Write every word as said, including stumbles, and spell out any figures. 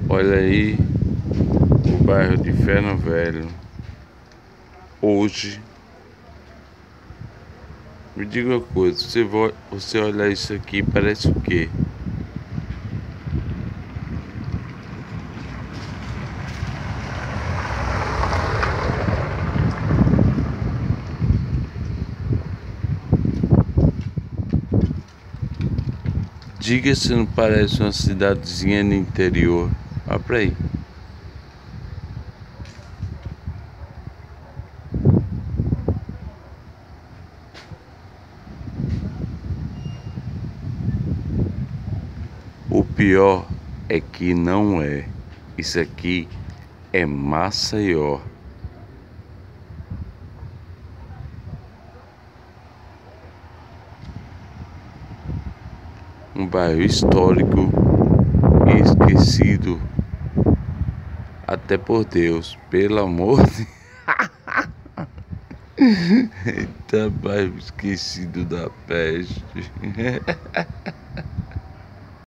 Olha aí o bairro de Ferro Velho. Hoje, me diga uma coisa, você, vo você olha isso aqui, parece o quê? Diga se não parece uma cidadezinha no interior. Olha pra aí. O pior é que não é. Isso aqui é Maceió. Um bairro histórico e esquecido até por Deus, pelo amor de... Eita, bairro esquecido da peste.